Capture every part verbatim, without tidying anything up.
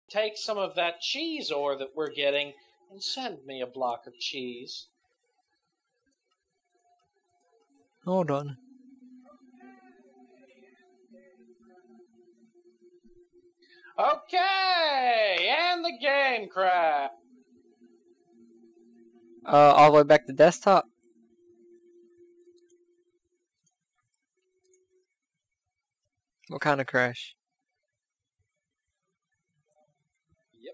take some of that cheese ore that we're getting and send me a block of cheese. Hold on. Okay, and the game crashed. Uh, all the way back to desktop. What kind of crash? Yep.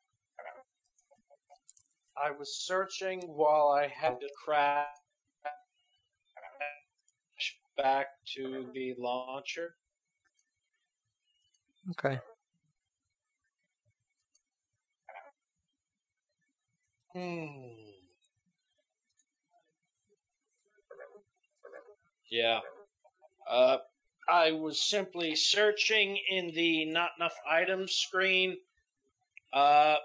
I was searching while I had to crash back to the launcher. Okay. Hmm. Yeah. Uh, I was simply searching in the not enough items screen, uh,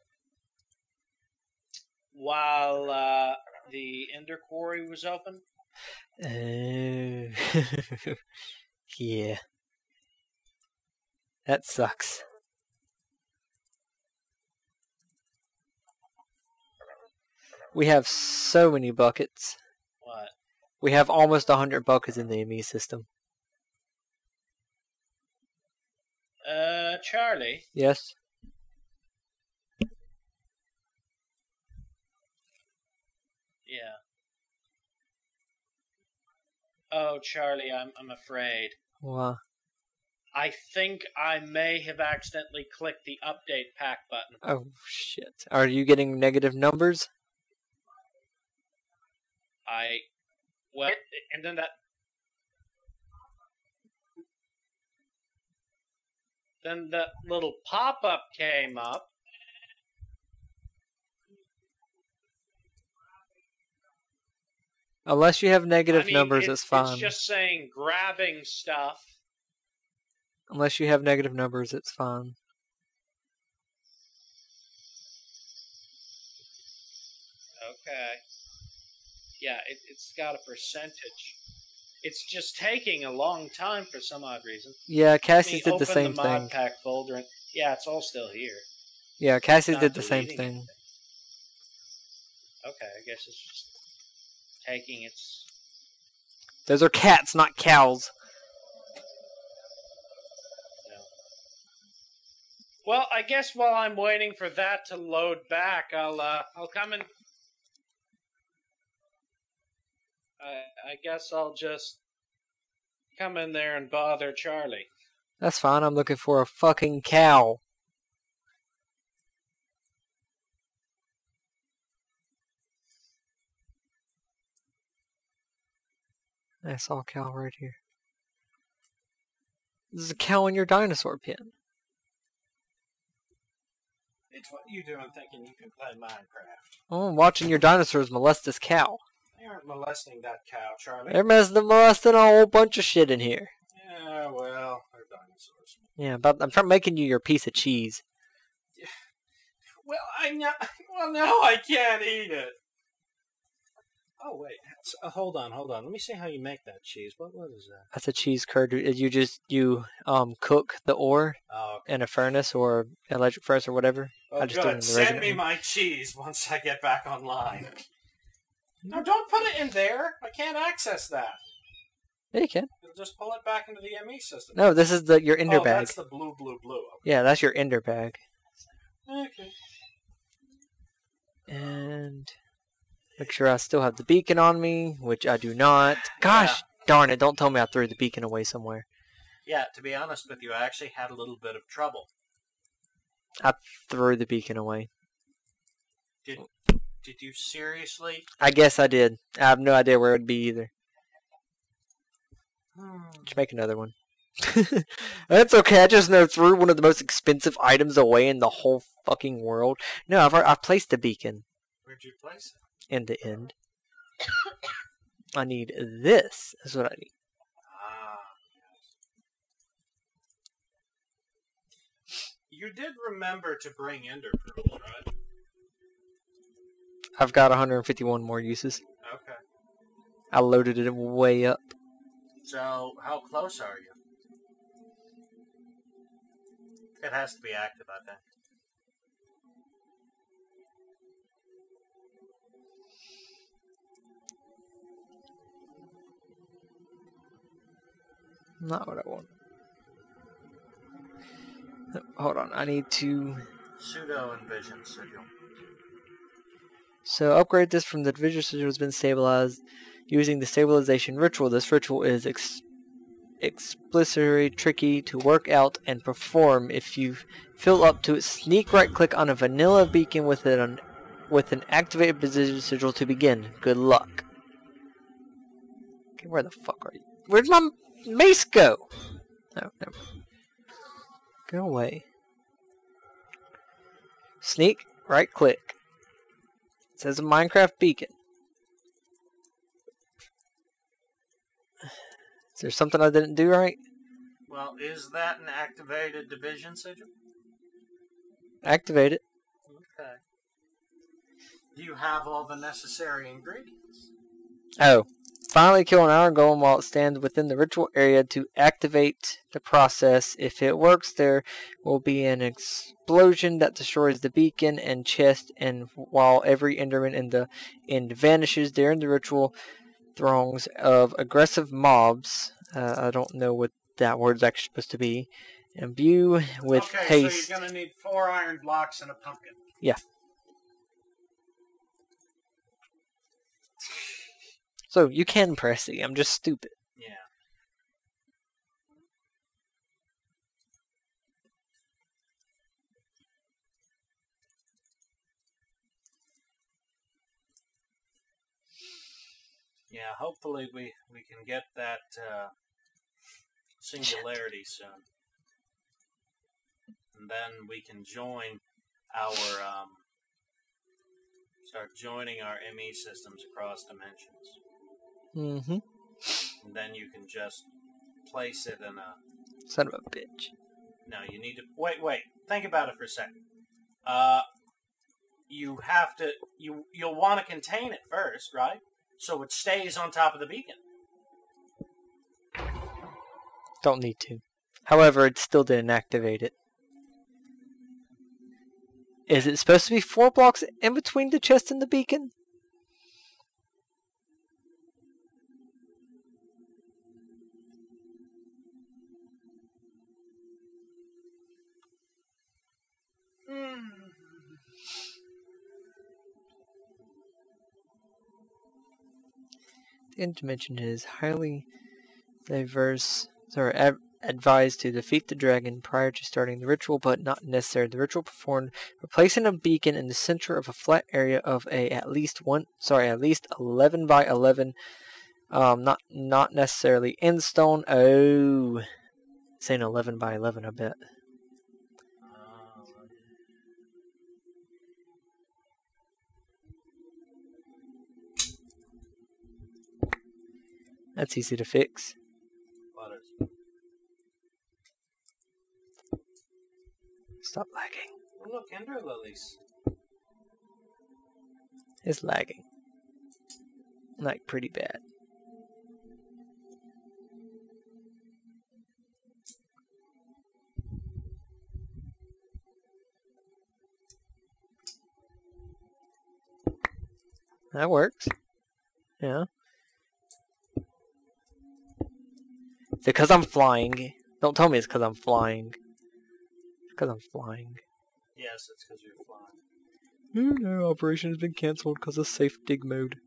while, uh, the Ender Quarry was open. Oh. Yeah. That sucks. We have so many buckets. What? We have almost a hundred buckets in the M E system. Uh, Charlie? Yes? Yeah. Oh, Charlie, I'm I'm afraid. Wow. I think I may have accidentally clicked the update pack button. Oh, shit. Are you getting negative numbers? I... Well, and then that... Then that little pop-up came up. Unless you have negative I mean, numbers, it's, it's fine. It's just saying grabbing stuff. Unless you have negative numbers, it's fine. Okay. Yeah, it, it's got a percentage. It's just taking a long time for some odd reason. Yeah, Cassie's I did mean, the same open the thing. ModPack folder and yeah, it's all still here. Yeah, Cassie's Not did the same deleting thing. anything. Okay, I guess it's just taking its... Those are cats, not cows. No. Well, I guess while I'm waiting for that to load back, I'll uh, I'll come and... I, I guess I'll just come in there and bother Charlie. That's fine, I'm looking for a fucking cow. I saw a cow right here. There's a cow in your dinosaur pen. It's what you doing thinking you can play Minecraft. Oh, I'm watching your dinosaurs molest this cow. They aren't molesting that cow, Charlie. They're messing molesting a whole bunch of shit in here. Yeah, well, they're dinosaurs. Yeah, but I'm trying making you your piece of cheese. Yeah. Well, I know. Well, now I can't eat it. Oh wait, uh, hold on, hold on. Let me see how you make that cheese. What what is that? That's a cheese curd. You just you um cook the ore Oh, okay. in a furnace or electric furnace or whatever. Oh, I just do it in good. the Send resin- me my cheese once I get back online. No, don't put it in there. I can't access that. Yeah, you can. It'll just pull it back into the M E system. No, this is the your ender oh, bag. that's the blue, blue, blue. Okay. Yeah, that's your ender bag. Okay. And make sure I still have the beacon on me, which I do not. Gosh, Yeah. darn it! Don't tell me I threw the beacon away somewhere. Yeah, to be honest with you, I actually had a little bit of trouble. I threw the beacon away. Did Did you seriously? I guess I did. I have no idea where it would be either. Hmm. Just make another one. That's okay. I just know threw one of the most expensive items away in the whole fucking world. No, I've I've placed a beacon Where'd you place it? in the end. I need this. That's what I need. Ah, yes. You did remember to bring ender pearls, right? I've got one hundred fifty-one more uses. Okay. I loaded it way up. So, how close are you? It has to be active, I think. Not what I want. No, hold on, I need to... Pseudo envision sigil. So upgrade this from the division sigil has been stabilized using the stabilization ritual. This ritual is ex explicitly tricky to work out and perform. If you fill up to it, sneak right click on a vanilla beacon with an with an activated division sigil to begin. Good luck. Okay, where the fuck are you? Where'd my mace go? No, no. Go away. Sneak, right click. It says a Minecraft beacon. Is there something I didn't do right? Well, is that an activated division sigil? Activate it. Okay. Do you have all the necessary ingredients? Oh. Finally kill an iron golem while it stands within the ritual area to activate the process. If it works, there will be an explosion that destroys the beacon and chest, and while every enderman in the end vanishes during the ritual, throngs of aggressive mobs, uh, I don't know what that word's actually supposed to be, imbue with okay, haste. Okay, so you're going to need four iron blocks and a pumpkin. Yeah. So, you can press E, I'm just stupid. Yeah. Yeah, hopefully we, we can get that uh, singularity soon. And then we can join our, um, start joining our M E systems across dimensions. Mm-hmm. And then you can just place it in a... Son of a bitch. No, you need to... Wait, wait. Think about it for a second. Uh, you have to... You, you'll want to contain it first, right? So it stays on top of the beacon. Don't need to. However, it still didn't activate it. Is it supposed to be four blocks in between the chest and the beacon? The end dimension is highly diverse. Sorry, ad advised to defeat the dragon prior to starting the ritual, but not necessary. The ritual performed replacing a beacon in the center of a flat area of a at least one. Sorry, at least eleven by eleven. Um, not not necessarily in stone. Oh, saying eleven by eleven. I bet. That's easy to fix. Stop lagging. Oh, look, ender lilies. It's lagging. Like, pretty bad. That works. Yeah. Is it because I'm flying? Don't tell me it's because I'm flying. It's because I'm flying. Yes, it's because you're flying. Oh no, operation has been cancelled because of safe dig mode.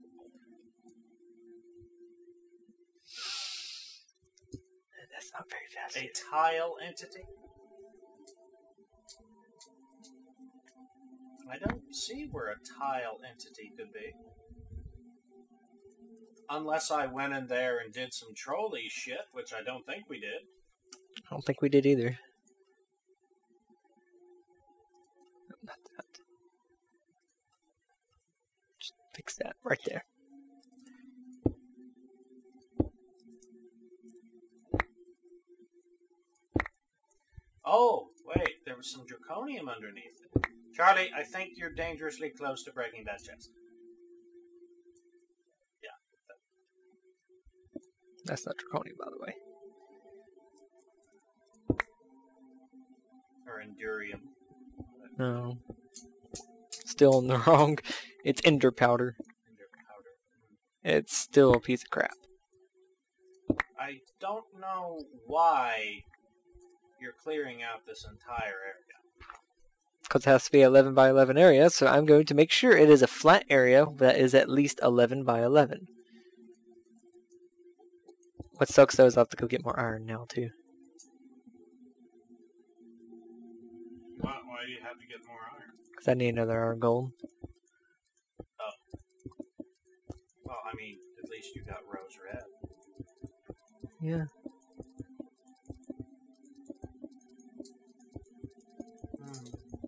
That's not very fast. A tile entity? I don't see where a tile entity could be. Unless I went in there and did some trolley shit, which I don't think we did. I don't think we did either. No, not that. Just fix that right there. Oh, wait, there was some draconium underneath it. Charlie, I think you're dangerously close to breaking that chest. That's not draconium, by the way. Or endurium. No. Still in the wrong. It's ender powder. Ender powder. It's still a piece of crap. I I don't know why you're clearing out this entire area. Because it has to be eleven by eleven area, so I'm going to make sure it is a flat area that is at least eleven by eleven. What sucks though is I have to go get more iron now too. Why, why do you have to get more iron? Because I need another iron golem. Oh. Well, I mean, at least you got rose red. Yeah. Hmm.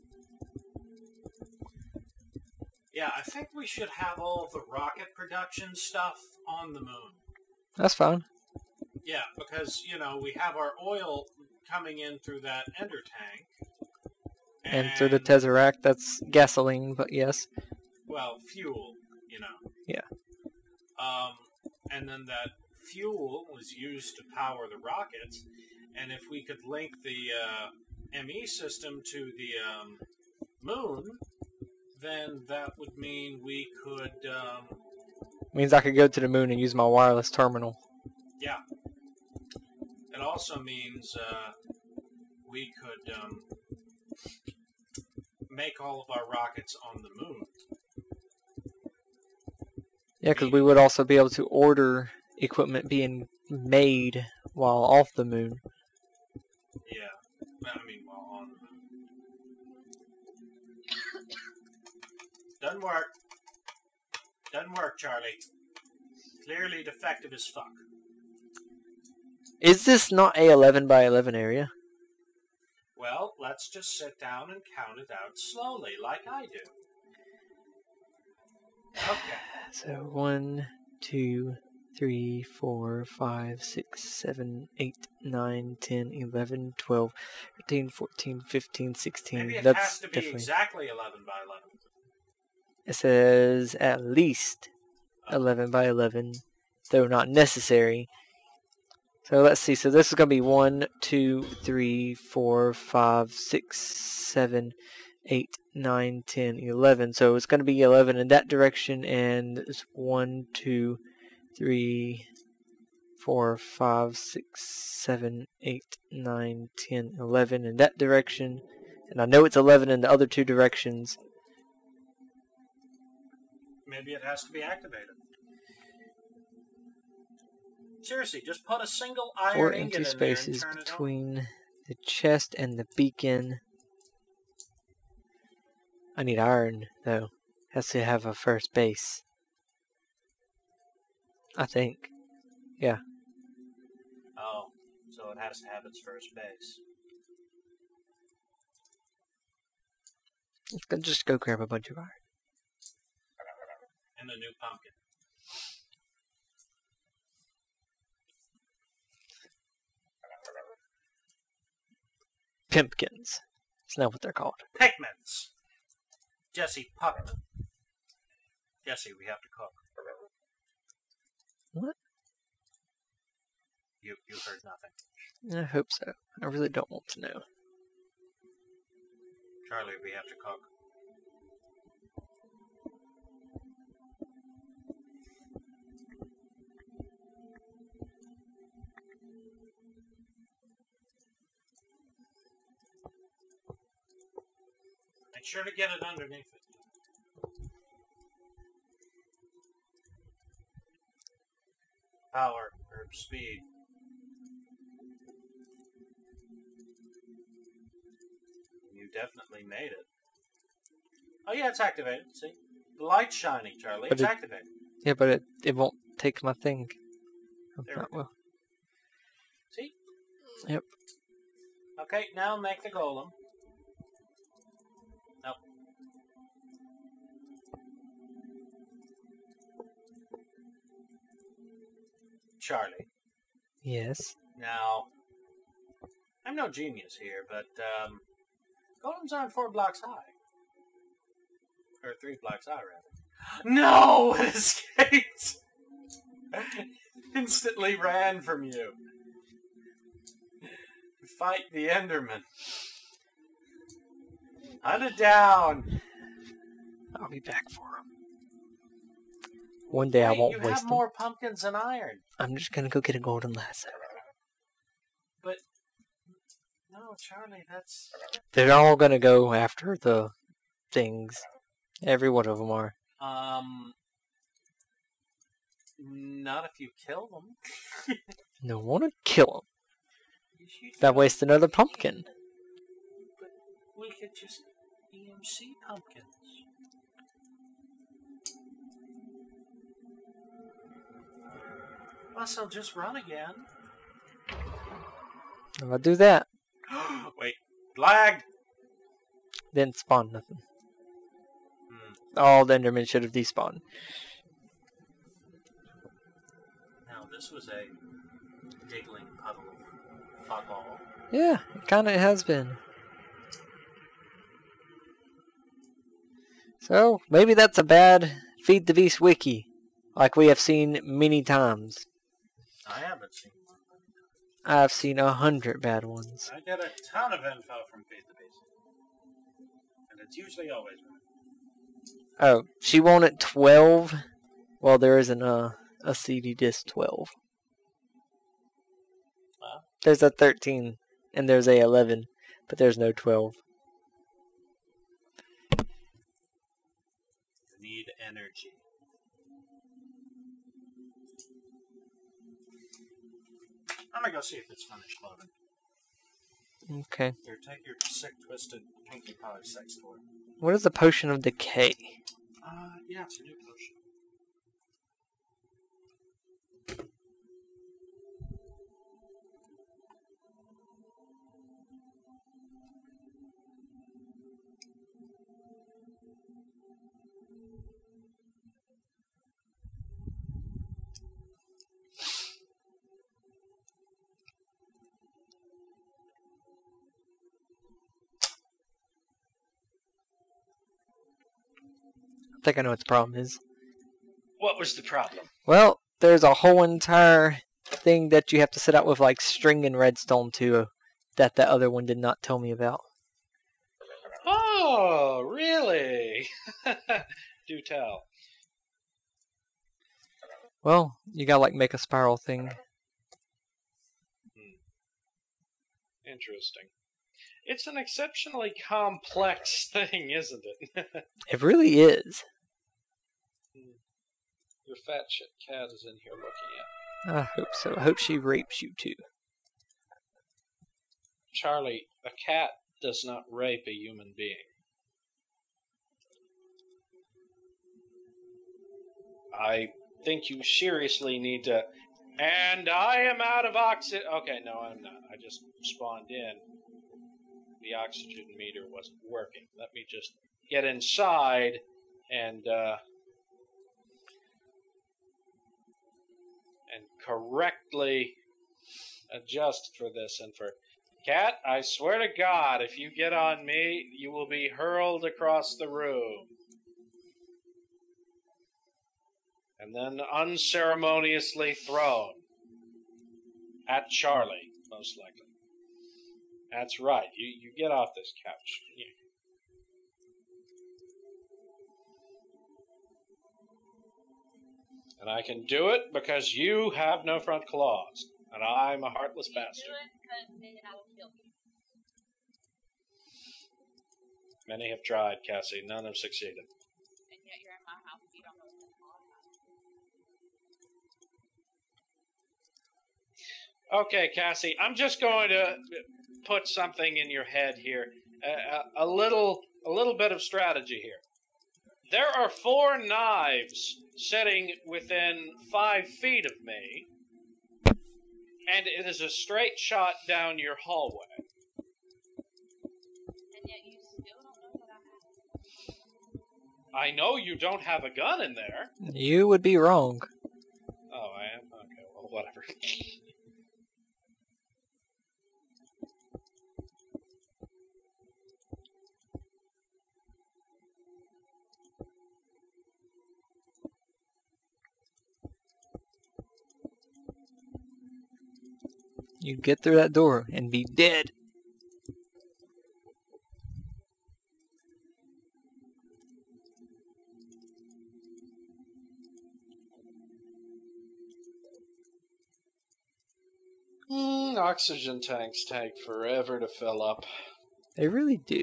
Yeah, I think we should have all the rocket production stuff on the moon. That's fine. Yeah, because, you know, we have our oil coming in through that ender tank. And, and through the Tesseract, that's gasoline, but yes. Well, fuel, you know. Yeah. Um, and then that fuel was used to power the rockets, and if we could link the uh, M E system to the um, moon, then that would mean we could... Um, means I could go to the moon and use my wireless terminal. Yeah. It also means uh, we could um, make all of our rockets on the moon. Yeah, because we would also be able to order equipment being made while off the moon. Yeah. I mean, while on the moon. Doesn't work. Doesn't work, Charlie. Clearly defective as fuck. Is this not a eleven by eleven area? Well, let's just sit down and count it out slowly, like I do. Okay. So, one, two, three, four, five, six, seven, eight, nine, ten, eleven, twelve, thirteen, fourteen, fifteen, sixteen. Maybe it That's has to be definitely... exactly eleven by eleven. It says at least eleven by eleven, though not necessary. So let's see. So this is going to be one, two, three, four, five, six, seven, eight, nine, ten, eleven. So it's going to be eleven in that direction, and it's one, two, three, four, five, six, seven, eight, nine, ten, eleven in that direction. And I know it's eleven in the other two directions. Maybe it has to be activated. Seriously, just put a single iron Four ingot empty in spaces there and turn it on. between the chest and the beacon. I need iron, though. Has to have a first base. I think. Yeah. Oh, so it has to have its first base. Let's go, just go grab a bunch of iron. And a new pumpkin. Pimpkins. That's not what they're called. Pikmins! Jesse Puckman. Jesse, we have to cook. What? You, you heard nothing. I hope so. I really don't want to know. Charlie, we have to cook. Make sure to get it underneath it. Power, or speed. You definitely made it. Oh yeah, it's activated, see? The light's shining, Charlie. But It's it- activated. Yeah, but it, it won't take my thing. There Not we go. well. See? Yep. Okay, now make the golem. Nope. Charlie. Yes. Now, I'm no genius here, but um, golems aren't four blocks high. Or three blocks high, rather. No! It escaped! Instantly ran from you. Fight the Enderman. Hunt it down! I'll be back for him. One day I Hey, won't you waste have them. more pumpkins than iron. I'm just gonna go get a golden lasso. But no, Charlie, that's They're all gonna go after the things. Every one of them are. um not if you kill them. No, I want to kill them. You should- That wastes another pumpkin. But we could just E M C pumpkins. Plus, I'll just run again. If I do that, Wait, lagged. then spawn nothing. Hmm. All the Endermen should have despawned. Now, this was a giggling puddle of fuckball. Yeah, it kind of has been. So, maybe that's a bad Feed the Beast wiki, like we have seen many times. I haven't seen one. I've seen a hundred bad ones. I get a ton of info from Feed the Beast. And it's usually always right. Oh, she wanted twelve? Well, there isn't a, a C D disc twelve. Huh? There's a thirteen, and there's a eleven, but there's no twelve. Need energy. I'm gonna go see if it's finished loading. Okay. Here, take your sick, twisted, pinky pie sex toy. What is the Potion of Decay? Uh, yeah, it's a new potion. I think I know what the problem is. What was the problem? Well, there's a whole entire thing that you have to set out with like string and redstone too, that the other one did not tell me about. Oh, really? Do tell. Well, you gotta like make a spiral thing. Interesting. It's an exceptionally complex thing, isn't it? It really is. Your fat shit cat is in here looking at. I hope so. I hope she rapes you too. Charlie, a cat does not rape a human being. I think you seriously need to... And I am out of oxygen. Okay, no, I'm not. I just spawned in. The oxygen meter wasn't working. Let me just get inside and uh, and correctly adjust for this. And for Cat, I swear to God, if you get on me, you will be hurled across the room. And then unceremoniously thrown at Charlie, most likely. That's right. You you get off this couch. Yeah. And I can do it because you have no front claws, and I'm a heartless You bastard. do it because then I will kill you. Many have tried, Cassie. None have succeeded. And yet you're in my house. You don't know what's going on. Okay, Cassie, I'm just going to put something in your head here. A, a, a little, a little bit of strategy here. There are four knives sitting within five feet of me, and it is a straight shot down your hallway. And yet you still don't know what I have. I know you don't have a gun in there. You would be wrong. Oh, I am? Okay, well, whatever. You'd get through that door and be dead. oxygen tanks take forever to fill up. They really do.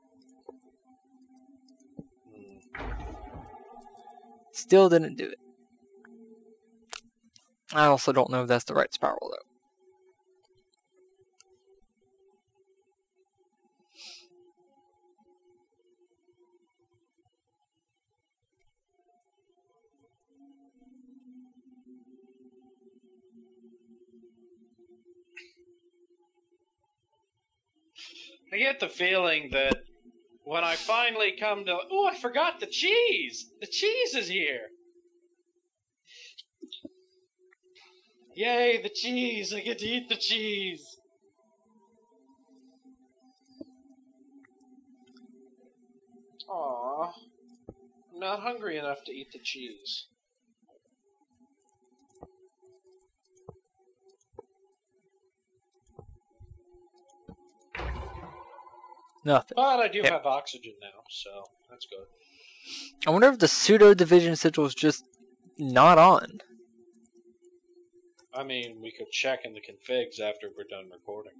Still didn't do it. I also don't know if that's the right spiral, though. I get the feeling that when I finally come to... Oh, I forgot the cheese! The cheese is here! Yay, the cheese! I get to eat the cheese! Aww. I'm not hungry enough to eat the cheese. Nothing. But I do Yep. have oxygen now, so that's good. I wonder if the pseudo division sigil is just not on. I mean, we could check in the configs after we're done recording.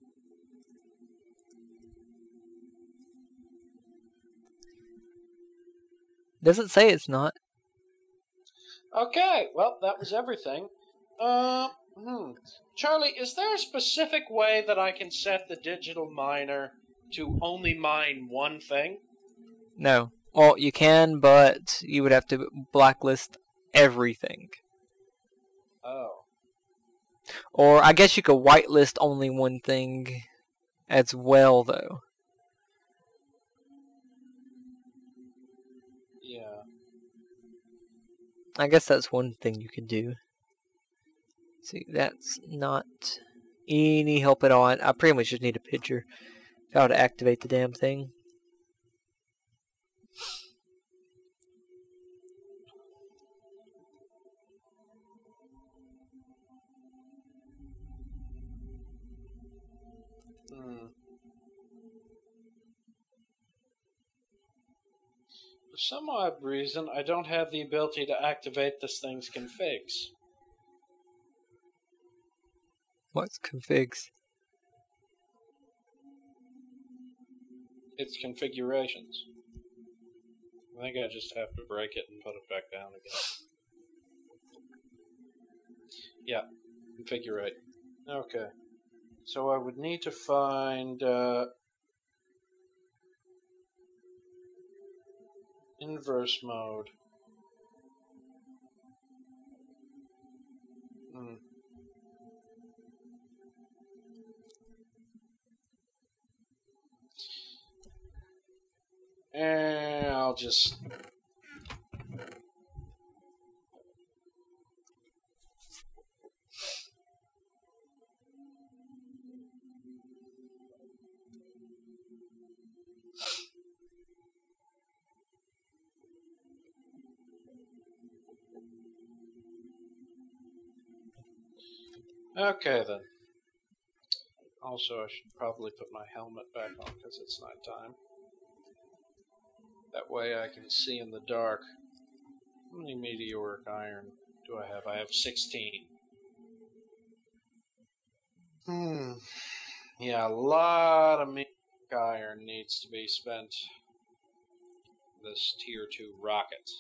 Doesn't say it's not. Okay, well, that was everything. Uh, hmm. Charlie, is there a specific way that I can set the digital miner to only mine one thing? No. Well, you can, but you would have to blacklist everything. Oh. Or I guess you could whitelist only one thing as well, though. Yeah. I guess that's one thing you could do. See, that's not any help at all. I, I pretty much just need a picture of how to activate the damn thing. Hmm. For some odd reason, I don't have the ability to activate this thing's configs. What's configs? Its configurations. I think I just have to break it and put it back down again. Yeah, configurate. Okay. So I would need to find uh, inverse mode. Hmm. And I'll just... Okay, then. Also, I should probably put my helmet back on because it's nighttime. That way I can see in the dark. How many meteoric iron do I have? I have sixteen. Hmm. Yeah, a lot of meteoric iron needs to be spent on this tier two rocket.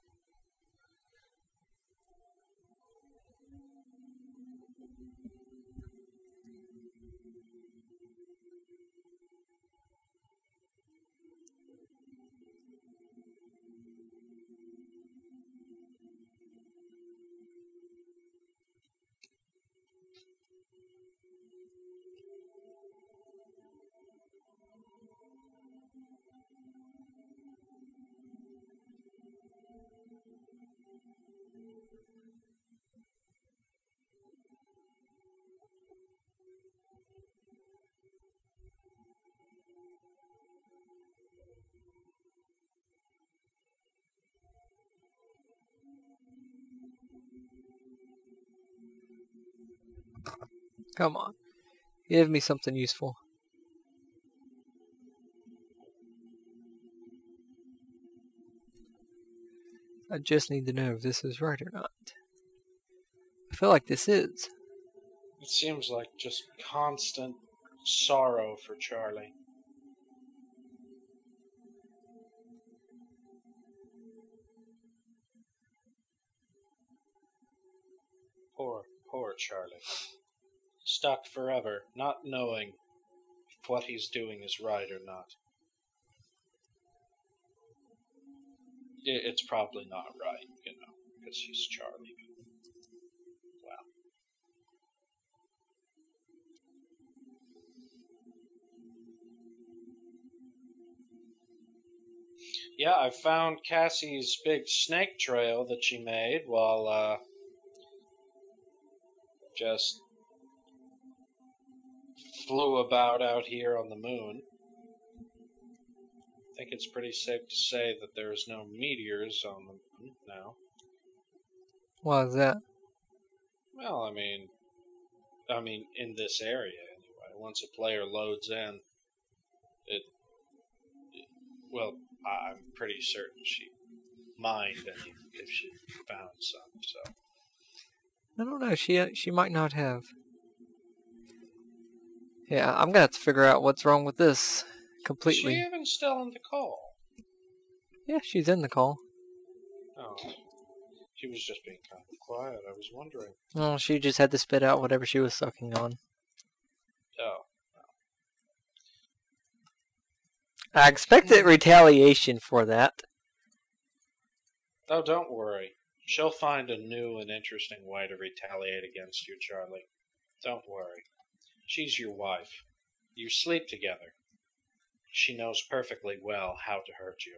Come on. Give me something useful. I just need to know if this is right or not. I feel like this is. It seems like just constant sorrow for Charlie. Poor, poor Charlie. Stuck forever, not knowing if what he's doing is right or not. It's probably not right, you know, because he's Charlie. Wow. Yeah, I found Cassie's big snake trail that she made while, uh, just flew about out here on the moon. I think it's pretty safe to say that there's no meteors on the moon now. Why is that? Well, I mean, I mean, in this area anyway. Once a player loads in, it, it well, I'm pretty certain she mined any if she found some. So I don't know. She she might not have. Yeah, I'm gonna have to figure out what's wrong with this completely. Is she even still in the call? Yeah, she's in the call. Oh, she was just being kind of quiet. I was wondering. Well, she just had to spit out whatever she was sucking on. Oh. I expected retaliation for that. Oh, don't worry. She'll find a new and interesting way to retaliate against you, Charlie. Don't worry. She's your wife. You sleep together. She knows perfectly well how to hurt you.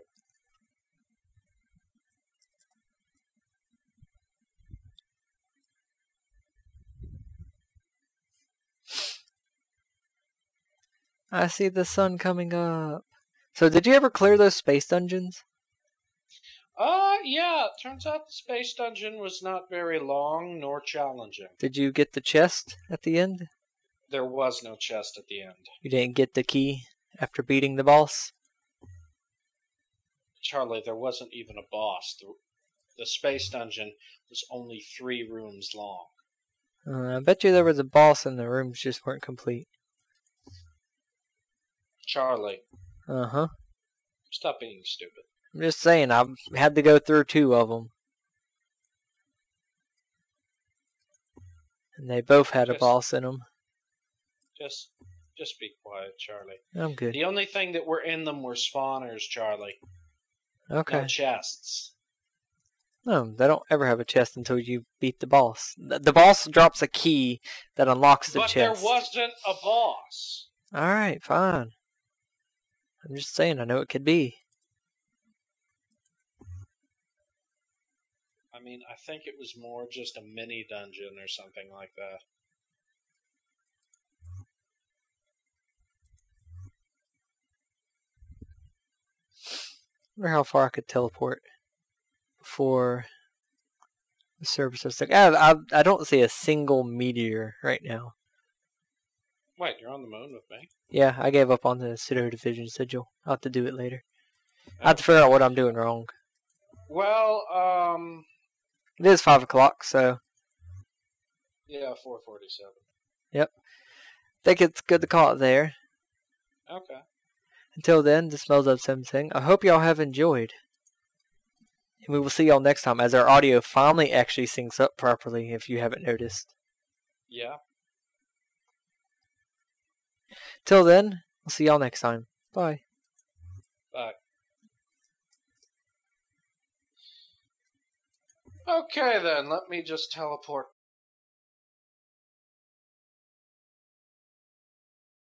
I see the sun coming up. So did you ever clear those space dungeons? Uh, yeah, it turns out the space dungeon was not very long nor challenging. Did you get the chest at the end? There was no chest at the end. You didn't get the key after beating the boss? Charlie, there wasn't even a boss. The, the space dungeon was only three rooms long. Uh, I bet you there was a boss and the rooms just weren't complete. Charlie. Uh-huh. Stop being stupid. I'm just saying, I had to go through two of them. And they both had Just- a boss in them. Just, just be quiet, Charlie. I'm good. The only thing that were in them were spawners, Charlie. Okay. No chests. No, they don't ever have a chest until you beat the boss. The, the boss drops a key that unlocks the But chest. there wasn't a boss. Alright, fine. I'm just saying, I know it could be. I mean, I think it was more just a mini dungeon or something like that. I wonder how far I could teleport before the service was like. I, I, I don't see a single meteor right now. Wait, you're on the moon with me? Yeah, I gave up on the pseudo division sigil. I'll have to do it later. I have to figure out what I'm doing wrong. Well, um... It is five o'clock, so... yeah, four forty-seven. Yep. Think it's good to call it there. Okay. Until then, this smells of something. I hope y'all have enjoyed. And we will see y'all next time as our audio finally actually syncs up properly, if you haven't noticed. Yeah. Till then, we'll see y'all next time. Bye. Bye. Okay then, let me just teleport